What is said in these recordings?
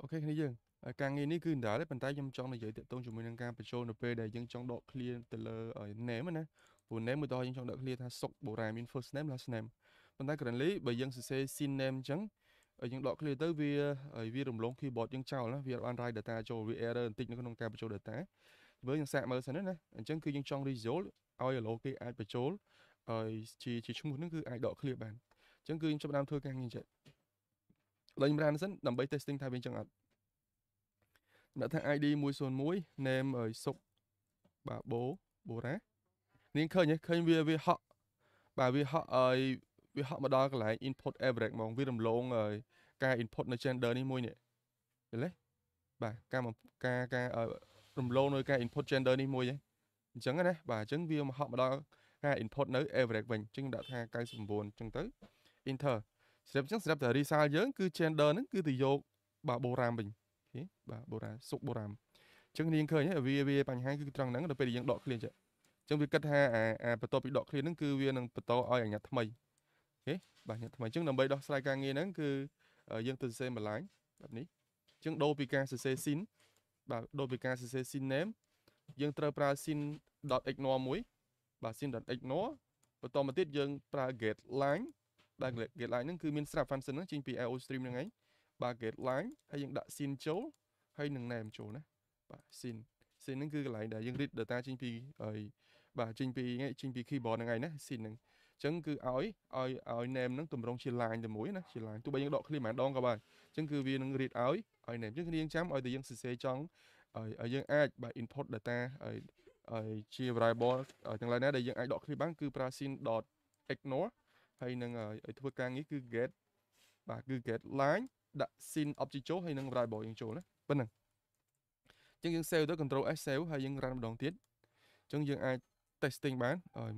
អូខេគ្នាយើងការងារនេះគឺមិនដែរទេប៉ុន្តែខ្ញុំចង់និយាយទាក់ទងជាមួយនឹងការបញ្ចូលនៅពេលដែលយើងចង់ដក clear ទៅលើ name ណាព្រោះ name មួយតោះយើងចង់ដក clear ថាសុកបូរ៉ាមាន first name last name ប៉ុន្តែ currently បើយើងសរសេរ sin name អញ្ចឹងយើងដក clear ទៅវារំលង keyboard យើងចោលណាវាបាន write data ចូលវា error បន្តិចនៅក្នុងការបញ្ចូល data មើលយើងសាកមើលសិនណាអញ្ចឹងគឺយើងចង់ resolve ឲ្យ allow គេអាចបញ្ចូលជាឈ្មោះហ្នឹងគឺអាចដក clear បានអញ្ចឹងគឺខ្ញុំចាប់ផ្ដើមធ្វើការងារចេះឡើយខ្ញុំ run សិនដើម្បី testing ថាវាអញ្ចឹងអត់ដាក់ថា ID 101 name សុកបាទបូរ៉ានាងឃើញវាហក់បាទវាហក់មកដល់កន្លែង input average ហ្មងវារំលងការ input នៅ gender នេះមួយនេះឃើញទេបាទការរំលងនៅការ input gender នេះមួយអញ្ចឹងណាបាទអញ្ចឹងវាមកហក់មកដល់ការ input នៅ average វិញអញ្ចឹងដាក់ថា99អញ្ចឹងទៅ enter ស្រាប់តែ result យើងគឺ gender ហ្នឹងគឺទៅយកបាទបូរ៉ាមវិញអូខេបាទបូរ៉ាសុកបូរ៉ាមអញ្ចឹងនាងឃើញវាបញ្ហាគឺត្រង់ហ្នឹងដល់ពេលយើងដក clear ចឹងអញ្ចឹងវាគិតថាបន្ទាប់ពីដក clear ហ្នឹងគឺវានឹងបន្តឲ្យអាញាថ្មីអូខេបាទអាញាថ្មីអញ្ចឹងដើម្បីដោះស្រាយការងារហ្នឹងគឺយើងទៅសរសេរបន្លាញបែបនេះអញ្ចឹងដូរពីការសរសេរ sin បាទដូរពីការសរសេរ sin name យើងត្រូវប្រើ sin.ignore មួយបាទ sin.ignore បន្តមកទៀតយើងប្រើ get line ដែល get line ហ្នឹងគឺមានស្រាប់ function ហ្នឹងចេញពី IO stream ហ្នឹងឯងបាទ get line ហើយយើងដាក់ sin ចូលហើយនឹង name ចូលណាបាទ sin ហ្នឹងគឺកន្លែងដែលយើង read data ចេញពីបាទចេញពី keyboard ហ្នឹងឯងណា sin ហ្នឹងអញ្ចឹងគឺឲ្យ name ហ្នឹងតម្រង់ជា line តែមួយណាជា line ទោះបីយើងដក clear ម្ដងក៏បានអញ្ចឹងគឺវានឹង read ឲ្យ name អញ្ចឹងគ្នាយើងចាំឲ្យតែយើងសរសេរចង់ឲ្យយើងអាចបាទ input data ឲ្យជា variable ទាំងឡាយណាដែលយើងអាចដក clear បានគឺប្រើ sin.ignore ហើយនឹងឲ្យធ្វើការងារគឺ get បាទគឺ get line ដាក់ sin object ចូលហើយនឹង variable យើងចូលណាប៉ុណ្ណឹងអញ្ចឹងយើង save ទៅ control S save ហើយយើង run ម្ដងទៀតអញ្ចឹងយើងអាច testing បាន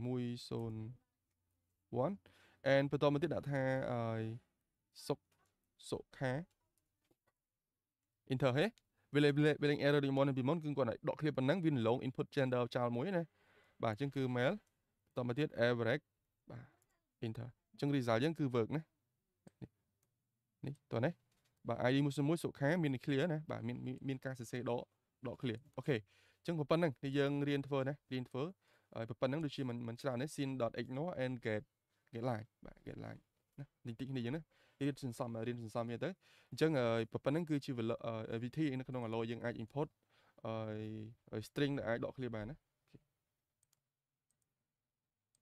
101 and បន្តមកទៀតដាក់ថាសុខា enter ហេវាលេង error ដូចមុនពីមុនគឺគាត់ឲ្យដក clear ប៉ុណ្ណឹងវាលង input gender ចោលមួយណាបាទអញ្ចឹងគឺ mail បន្តមកទៀត average បាទ enter អញ្ចឹង result យើងគឺ work ណានេះតោះណាបាទ ID 101សុខាមាន clear ណាបាទមានការសរសេរដក clear អូខេអញ្ចឹងប៉ុណ្ណឹងthìយើងរៀនធ្វើហើយប៉ុណ្ណឹងដូចជាមិនច្រើនទេ sin.ignore and get line បាទ get line ណាតិចនេះយើងណារៀនសន្សំវាទៅអញ្ចឹងប៉ុណ្ណឹងគឺជាវិធីនៅក្នុង alloy យើងអាច import string ដែលអាចដក clear បានណា